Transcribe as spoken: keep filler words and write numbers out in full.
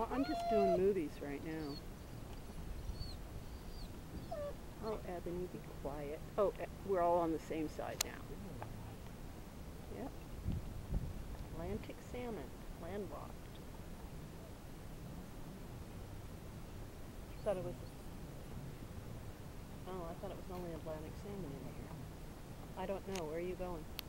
I'm just doing movies right now. Oh, Ebony, be quiet. Oh, e we're all on the same side now. Yep. Atlantic salmon, landlocked. Thought it was. Oh, I thought it was only Atlantic salmon in here. I don't know. Where are you going?